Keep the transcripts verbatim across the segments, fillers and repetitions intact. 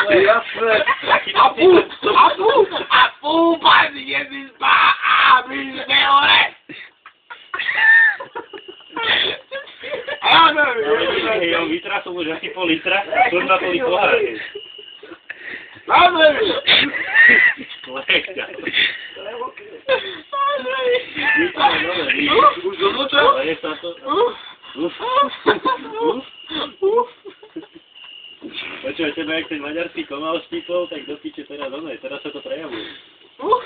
Ja se... Apu! Apu! Apu! Pazi, jesi spa! A, mi ne ore! Áno, hej, on vytrasol už asi pol litra, skôr na pol pohár. Áno, Lekťa. už donúča? Ale je sa to... Uf. Uf. Počúvaj, teba, jak ten maďarský komal štípol, tak do piče teraz ono je, teraz sa to prejavuje. Uf.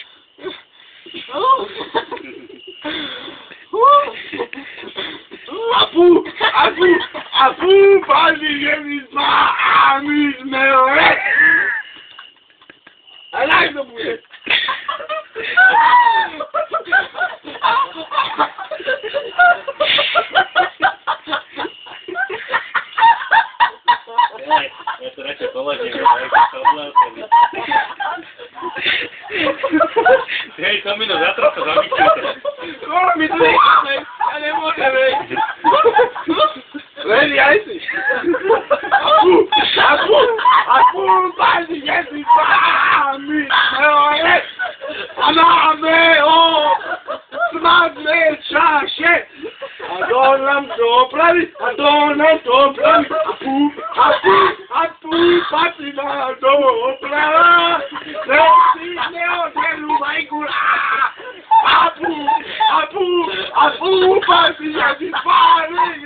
Apu! Apu! Apu! Pazi, že mi spá! A my sme hore! A jak to bude? Ja to radšej položím, aj keď to oblásený. Hej, Tomino, zatra sa zamyslíte. Skoro mi tu necháme, ja nemôžem vejť. Ready, aj si. Apu! Apu! Apu! Pazi, že si spá! A my sme hore! A máme ho! Smadné čaše! A to nám to opraví! A to nám to opraví! Apu! Apu! Apu! Patrí nám to opravá! Nechci neoderu vajku! Apu! Apu! Apu! Patrí, že si spáli!